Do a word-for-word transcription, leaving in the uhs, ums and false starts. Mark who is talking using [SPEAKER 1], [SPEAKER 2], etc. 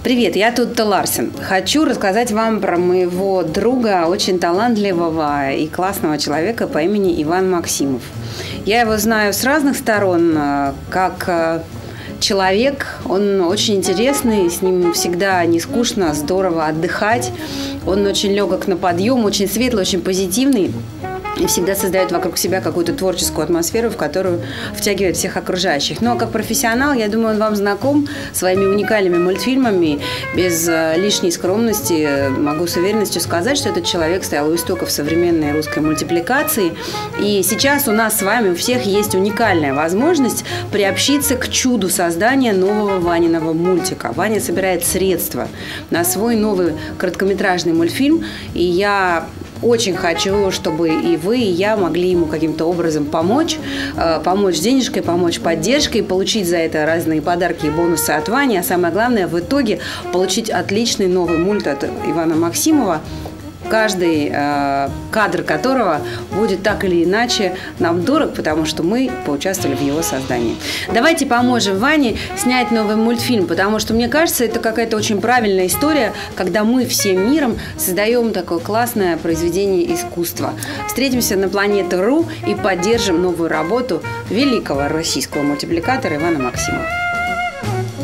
[SPEAKER 1] Привет, я Тутта Ларсен. Хочу рассказать вам про моего друга, очень талантливого и классного человека по имени Иван Максимов. Я его знаю с разных сторон, как человек, он очень интересный, с ним всегда не скучно, здорово отдыхать. Он очень легок на подъем, очень светлый, очень позитивный. И всегда создает вокруг себя какую-то творческую атмосферу, в которую втягивает всех окружающих. Ну, а как профессионал, я думаю, он вам знаком своими уникальными мультфильмами. Без лишней скромности могу с уверенностью сказать, что этот человек стоял у истоков современной русской мультипликации. И сейчас у нас с вами у всех есть уникальная возможность приобщиться к чуду создания нового Ваниного мультика. Ваня собирает средства на свой новый короткометражный мультфильм. И я очень хочу, чтобы и вы, и я могли ему каким-то образом помочь, э, помочь денежкой, помочь поддержкой, получить за это разные подарки и бонусы от Вани, а самое главное, в итоге получить отличный новый мульт от Ивана Максимова, каждый э, кадр которого будет так или иначе нам дорог, потому что мы поучаствовали в его создании. Давайте поможем Ване снять новый мультфильм, потому что, мне кажется, это какая-то очень правильная история, когда мы всем миром создаем такое классное произведение искусства. Встретимся на Планета Ру и поддержим новую работу великого российского мультипликатора Ивана Максимова.